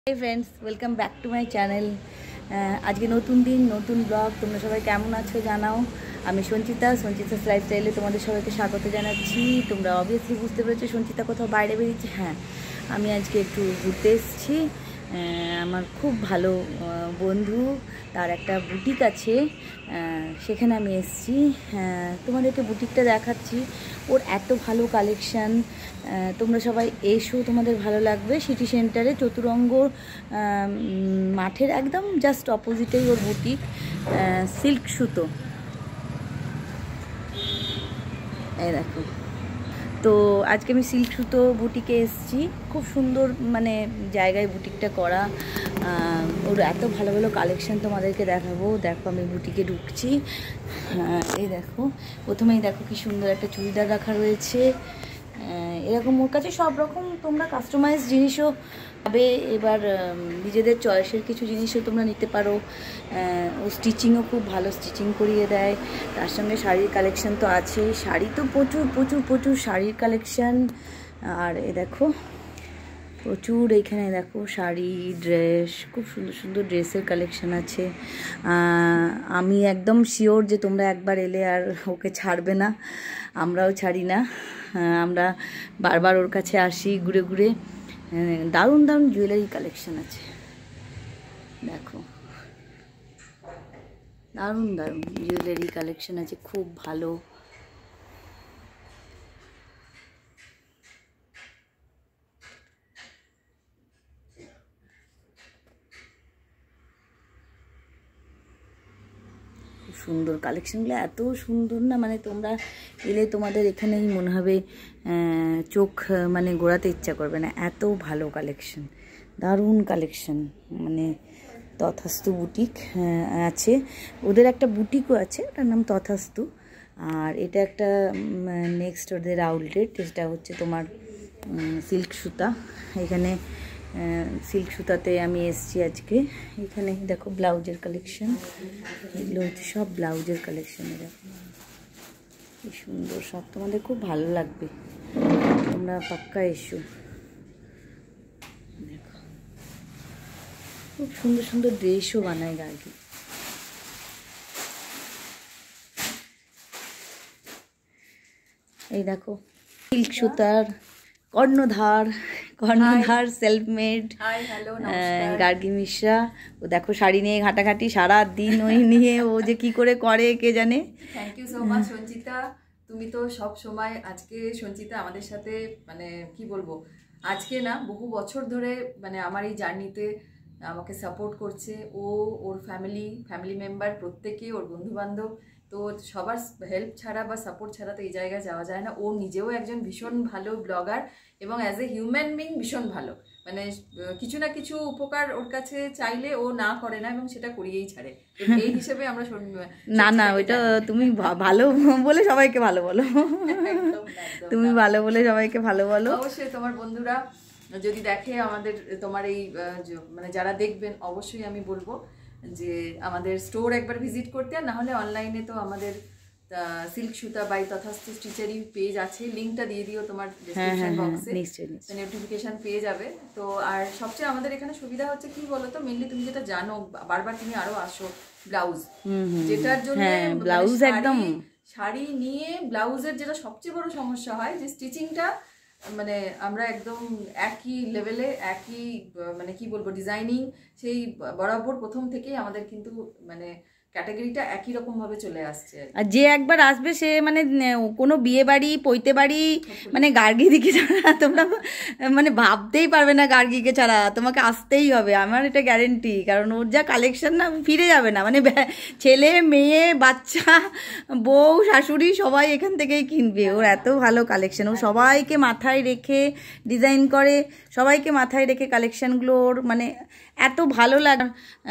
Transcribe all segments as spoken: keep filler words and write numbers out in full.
High friends welcome back to my channel. आज के नतून दिन नतून ब्लग। तुम्हारा सबाई केमन आछो जानाओ। आमी संचिता संचितास लाइफस्टाइले तुम्हादेर सबाइके स्वागत जानाच्छि। तोमरा अबवियासलि बुझते पेरेछो संचिता कोथाओ बाइरे बेरिয়েছে। हाँ आमी आजके एकटु घुरते एसेछि। आमार खूब भालो बंधु तार एकटा बुटिक आछे, सेखाने आमी एसेछि। तोमादेरके बुटिकटा देखाच्छि। ओर एत भालो कालेक्शन। তোমরা সবাই এসো, তোমাদের ভালো লাগবে। সিটি সেন্টারে চতুরঙ্গ মাঠের একদম জাস্ট অপোজিটেই ওর বুটিক, সিল্ক সুতো। এই দেখো, তো আজকে আমি সিল্ক সুতো বুটিকে এসেছি। খুব সুন্দর মানে জায়গায় বুটিকটা করা। ওর এত ভালো ভালো কালেকশন তোমাদেরকে দেখাবো। দেখো আমি বুটিকে ঢুকছি। এই দেখো, প্রথমেই দেখো কি সুন্দর একটা চুড়িদার রাখা রয়েছে। এরকম ওর কাছে সব রকম তোমরা কাস্টমাইজ জিনিসও পাবে। এবার নিজেদের চয়েসের কিছু জিনিসও তোমরা নিতে পারো। ও স্টিচিংও খুব ভালো স্টিচিং করিয়ে দেয়। তার সঙ্গে শাড়ির কালেকশন তো আছেই। শাড়ি তো প্রচুর প্রচুর প্রচুর শাড়ির কালেকশন। আর এ দেখো প্রচুর এইখানে দেখো শাড়ি, ড্রেস, খুব সুন্দর সুন্দর ড্রেসের কালেকশন আছে। আমি একদম শিওর যে তোমরা একবার এলে আর ওকে ছাড়বে না। আমরাও ছাড়ি না, আমরা বারবার ওর কাছে আসি ঘুরে ঘুরে। দারুণ দারুণ জুয়েলারি কালেকশন আছে। দেখো দারুণ দারুণ জুয়েলারি কালেকশন আছে, খুব ভালো। সুন্দর কালেকশনগুলো এত সুন্দর না, মানে তোমরা এলে তোমাদের এখানেই মনে হবে চোখ মানে ঘোরাতে ইচ্ছা করবে না, এত ভালো কালেকশন, দারুণ কালেকশন। মানে তথাস্তু বুটিক আছে, ওদের একটা বুটিকও আছে, ওটার নাম তথাস্তু। আর এটা একটা নেক্সট ওদের আউটলেট, এটা হচ্ছে তোমার সিল্ক সুতা। এখানে সিল্ক সুতাতে আমি এসেছি আজকে। এখানে দেখো ব্লাউজের কালেকশন, এগুলো হচ্ছে সব ব্লাউজের কালেকশন। দেখো কি সুন্দর, সব তোমাদের খুব ভালো লাগবে, তোমরা পাক্কা এসো। দেখো খুব সুন্দর সুন্দর ড্রেসও বানায় গার্গি। এই দেখো সিল্ক সুতার কর্ণধার, কর্ণধার সেলফ মেড গার্গি মিশ্রা। ও দেখো শাড়ি নিয়ে ঘাটাঘাটি সারা দিন, ওই নিয়ে ও যে কি করে করে কে জানে। Thank you so much Sanchita, তুমি তো সব সময়। আজকে সঞ্চিতা আমাদের সাথে মানে কি বলবো, আজকে না বহু বছর ধরে মানে আমার এই জার্নিতে আমাকে সাপোর্ট করছে। ও ওর ফ্যামিলি ফ্যামিলি মেম্বার প্রত্যেকে, ওর বন্ধু বান্ধব, তো সবার হেল্প ছাড়া বা সাপোর্ট ছাড়া তো এই জায়গায় যাওয়া যায় না। ও নিজেও একজন ভীষণ ভালো ব্লগার এবং অ্যাজ এ হিউম্যান বিং ভীষণ ভালো। মানে কিছু না কিছু উপকার ওর কাছে চাইলে ও না করে না এবং সেটা করিয়েই ছাড়ে। এই হিসেবে আমরা না না ওইটা তুমি ভালো বলে সবাইকে ভালো বলো, তুমি ভালো বলে সবাইকে ভালো বলো। অবশ্যই তোমার বন্ধুরা যদি দেখে আমাদের, তোমার এই মানে যারা দেখবেন, অবশ্যই আমি বলবো যে আমাদের স্টোর একবার ভিজিট করতে। আর না হলে অনলাইনে তো আমাদের সিল্ক সুতা বাই তথাস্তু স্টিচারি পেজ আছে, লিঙ্কটা দিয়ে দিও তোমার ডেসক্রিপশন বক্সে, নোটিফিকেশন পেয়ে যাবে। তো আর সবচেয়ে আমাদের এখানে সুবিধা হচ্ছে কি বলতো, মেইনলি তুমি যেটা জানো, বারবার তুমি আরো আসো, ব্লাউজ, যেটার জন্য ব্লাউজ একদম শাড়ি নিয়ে ব্লাউজের যেটা সবচেয়ে বড় সমস্যা হয় যে স্টিচিংটা মানে আমরা একদম একই লেভেলে, একই মানে কি বলবো ডিজাইনিং, সেই বরাবর প্রথম থেকেই আমাদের কিন্তু মানে ক্যাটাগরিটা একই রকম ভাবে চলে আসছে। আর যে একবার আসবে সে মানে কোনো বিয়ে বাড়ি, পৈতে বাড়ি, মানে গার্গি দিকে ছাড়া তোমরা মানে ভাবতেই পারবে না গার্গিকে ছাড়া, তোমাকে আসতেই হবে, আমার এটা গ্যারেন্টি। কারণ ওর যা কালেকশন না, ফিরে যাবে না। মানে ছেলে মেয়ে বাচ্চা বউ শাশুড়ি সবাই এখান থেকেই কিনবে। ওর এত ভালো কালেকশন, ও সবাইকে মাথায় রেখে ডিজাইন করে, সবাইকে মাথায় রেখে কালেকশানগুলো ওর মানে এত ভালো লাগে।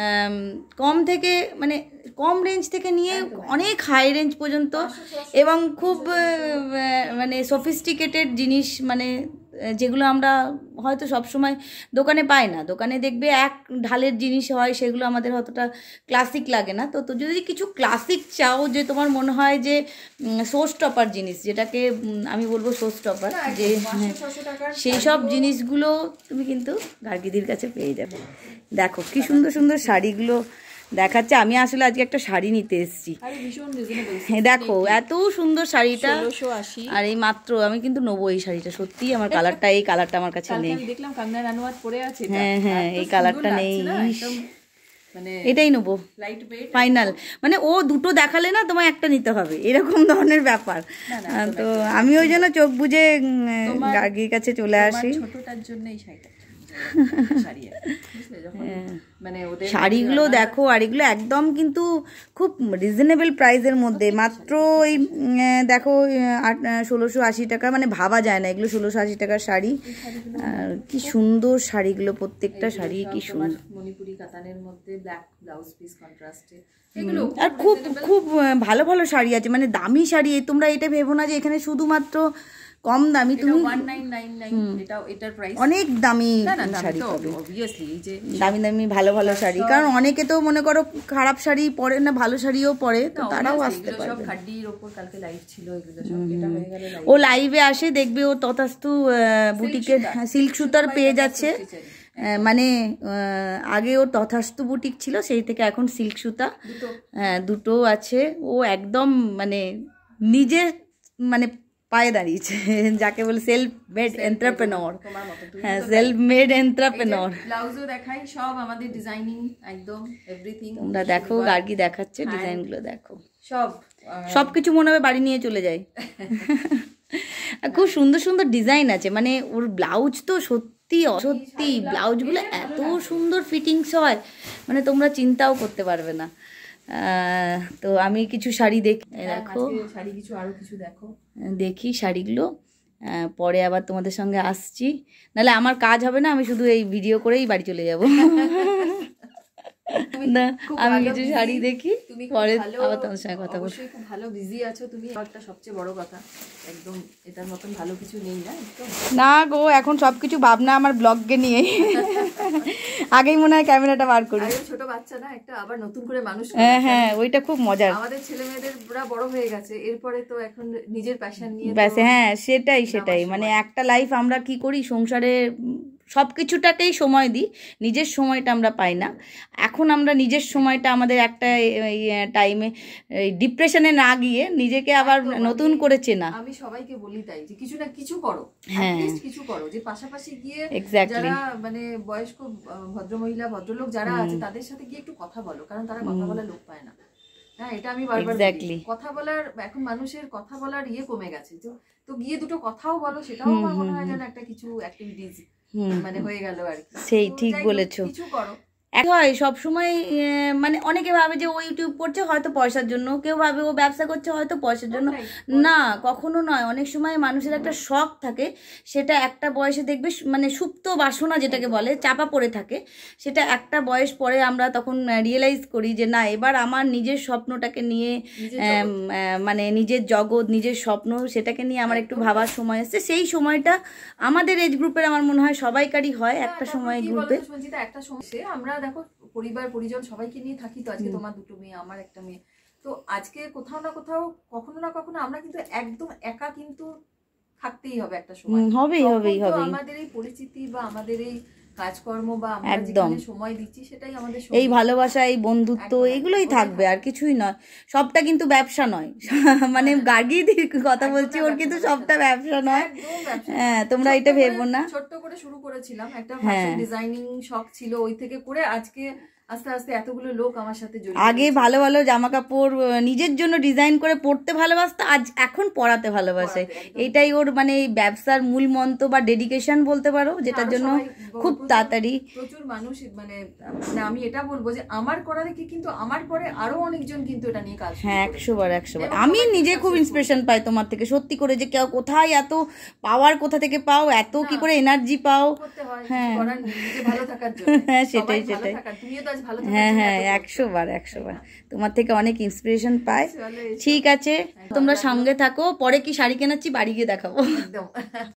কম থেকে মানে কম রেঞ্জ থেকে নিয়ে অনেক হাই রেঞ্জ পর্যন্ত, এবং খুব মানে সফিস্টিকেটেড জিনিস মানে যেগুলো আমরা হয়তো সবসময় দোকানে পাই না, দোকানে দেখবে এক ঢালের জিনিস হয়, সেগুলো আমাদের অতটা ক্লাসিক লাগে না। তো তো যদি কিছু ক্লাসিক চাও, যে তোমার মনে হয় যে শো স্টপার জিনিস, যেটাকে আমি বলবো শো স্টপার, যে সেই সব জিনিসগুলো তুমি কিন্তু গার্গীদির কাছে পেয়ে যাবে। দেখো কি সুন্দর সুন্দর শাড়িগুলো দেখাচ্ছে। আমি আসলে আজকে একটা শাড়ি নিতে এসেছি, দেখো এত সুন্দর শাড়িটা, আর এই মাত্র আমি কিন্তু নেবো এই শাড়িটা, সত্যি আমার কালারটা, এই কালারটা আমার কাছে নেই। দেখলাম কামনা রানোয়াত পরে আছে, হ্যাঁ হ্যাঁ এই কালারটা নেই, মানে এটাই নেবো ফাইনাল। মানে ও দুটো দেখালে না তোমায় একটা নিতে হবে, এরকম ধরনের ব্যাপার। তো আমি ওই জন্য চোখ বুঝে গার্গীর কাছে চলে আসি। ছোটটার জন্য এই শাড়িটা শাড়িগুলো দেখো, আর এগুলো একদম কিন্তু খুব রিজনেবল প্রাইসের মধ্যে, মাত্র এই দেখো ষোলোশো আশি টাকা, মানে ভাবা যায় না এগুলো ষোলোশো আশি টাকার শাড়ি। আর কি সুন্দর শাড়িগুলো, প্রত্যেকটা শাড়ি কি সুন্দর, মণিপুরি কাতানের মধ্যে ব্ল্যাক ব্লাউজ পিস কন্ট্রাস্টে, আর খুব খুব ভালো ভালো শাড়ি আছে, মানে দামি শাড়ি। তোমরা এটা ভেবো না যে এখানে শুধুমাত্র কম দামি, তুমি অনেক দামি শাড়ি পাবে, দামি দামি ভালো ভালো শাড়ি। কারণ অনেকে তো মনে করো খারাপ শাড়ি পরে না, ভালো শাড়িও পরে, তো তারাও আসতে পারবে। ও লাইভে আসে, দেখবে ও তথাস্তু বুটিকের সিল্ক সুতার পেয়ে যাচ্ছে, মানে আগে ওর তথাস্তু বুটিক ছিল, সেই থেকে এখন সিল্ক সুতা হ্যাঁ দুটো আছে। ও একদম মানে নিজে মানে পায়ে দাঁড়িয়েছে, যাকে বলে সেলফ মেড এন্টারপ্রেনর। হ্যাঁ সেলফ মেড এন্টারপ্রেনর। ব্লাউজও দেখাই, সব আমাদের ডিজাইনিং একদম এভরিথিং। তোমরা দেখো গার্গী দেখাচ্ছে ডিজাইনগুলো, দেখো সব সবকিছু মনে হবে বাড়ি নিয়ে চলে যায়। খুব সুন্দর সুন্দর ডিজাইন আছে, মানে ওর ব্লাউজ তো সত্যি সত্যি ব্লাউজগুলো এত সুন্দর ফিটিংস হয়, মানে তোমরা চিন্তাও করতে পারবে না। তো আমি কিছু শাড়ি দেখি, দেখো শাড়ি কিছু আরো কিছু দেখো, দেখি শাড়িগুলো, পরে আবার তোমাদের সঙ্গে আসছি, নাহলে আমার কাজ হবে না, আমি শুধু এই ভিডিও করেই বাড়ি চলে যাব। না আমি কিছু শাড়ি দেখি, পরে আবার তোমাদের সঙ্গে কথা বলবো। খুব ভালো বিজি আছো তুমি, একটা সবচেয়ে বড় কথা, একদম এটার মতন ভালো কিছু নেই না। না গো, এখন সবকিছু ভাবনা আমার ব্লগকে নিয়ে, আগেই মনে হয় ক্যামেরাটা বার করি। ছোট বাচ্চা না একটা, আবার নতুন করে মানুষ। হ্যাঁ হ্যাঁ ওইটা খুব মজার। আমাদের ছেলে মেয়েদের পুরো বড় হয়ে গেছে, এরপরে তো এখন নিজের প্যাশন নিয়ে ব্যাস, হ্যাঁ সেটাই সেটাই মানে একটা লাইফ আমরা কি করি সংসারে, সব কিছুটাকেই সময় দিই, নিজের সময়টা আমরা পাই না। এখন আমরা নিজের সময়টা আমাদের একটা টাইমে ডিপ্রেশনে না গিয়ে নিজেকে আবার নতুন করে চেনা। আমি সবাইকে বলি তাই, যে কিছু না কিছু করো, হ্যাঁ কিছু করো, যে পাশাপাশি গিয়ে এক্স্যাক্টলি যারা মানে বয়স্ক ভদ্রমহিলা ভদ্রলোক যারা আছে তাদের সাথে গিয়ে একটু কথা বলো, কারণ তারা কথা বলার লোক পায় না। হ্যাঁ এটা আমি বারবার বলি, কথা বলার এখন মানুষের কথা বলার ইয়ে কমে গেছে, তো তো গিয়ে দুটো কথাও বলো, সেটাও আমার মনে হয় যেন একটা কিছু অ্যাক্টিভিটিজ মানে হয়ে গেল আর কি। সেই ঠিক বলেছো, কিছু করো। হয় সবসময় মানে অনেকে ভাবে যে ও ইউটিউব করছে হয়তো পয়সার জন্য, কেউ ভাবে ও ব্যবসা করছে হয়তো পয়সার জন্য, না কখনো নয়। অনেক সময় মানুষের একটা শখ থাকে, সেটা একটা বয়সে দেখবে মানে সুপ্ত বাসনা যেটাকে বলে চাপা পড়ে থাকে, সেটা একটা বয়স পরে আমরা তখন রিয়েলাইজ করি যে না এবার আমার নিজের স্বপ্নটাকে নিয়ে, মানে নিজের জগৎ নিজের স্বপ্ন সেটাকে নিয়ে আমার একটু ভাবার সময় এসছে। সেই সময়টা আমাদের এজ গ্রুপের আমার মনে হয় সবাইকারই হয় একটা সময় গ্রুপে। একটা সময় আমরা দেখো পরিবার পরিজন সবাইকে নিয়ে থাকি, তো আজকে তোমার দুটো মেয়ে আমার একটা মেয়ে, তো আজকে কোথাও না কোথাও কখনো না কখনো আমরা কিন্তু একদম একা কিন্তু থাকতেই হবে একটা সময়, হবেই হবেই হবে। আমাদের এই পরিচিতি বা আমাদের এই কাজকর্ম বা আমরা যেখানে সময় দিচ্ছি সেটাই আমাদের এই ভালোবাসা এই বন্ধুত্ব এগুলোই থাকবে, আর কিছুই নয়। সবটা কিন্তু ব্যবসা নয়, মানে গার্গীদির কথা বলছি, ওর কিন্তু সবটা ব্যবসা নয়। হ্যাঁ তোমরা এটা ভেবো না, ছোট্ট করে শুরু করেছিলাম একটা ডিজাইনিং শখ ছিল, ওই থেকে করে আজকে আস্তে আস্তে এতগুলো লোক আমার সাথে জড়িত। আগে ভালো ভালো জামা কাপড় নিজের জন্য ডিজাইন করে পরতে ভালোবাসতো, আজ এখন পড়াতে ভালোবাসে। এইটাই ওর মানে ব্যবসার মূল মন্ত্র বা ডেডিকেশন বলতে পারো, যেটার জন্য খুব তাড়াতাড়ি প্রচুর মানুষ মানে আমি এটা বলবো যে আমার করা দেখে কিন্তু আমার পরে আরো অনেকজন কিন্তু এটা নিয়ে কাজ। হ্যাঁ একশো বার একশো বার আমি নিজে খুব ইন্সপিরেশন পাই তোমার থেকে, সত্যি করে, যে কেউ কোথায় এত পাওয়ার কোথা থেকে পাও, এত কি করে এনার্জি পাও। হ্যাঁ হ্যাঁ সেটাই সেটাই, হ্যাঁ হ্যাঁ একশো বার একশো বার তোমার থেকে অনেক ইন্সপিরেশন পাই। ঠিক আছে তোমরা সঙ্গে থাকো, পরে কি শাড়ি কেনাচ্ছি বাড়ি গিয়ে দেখাবো।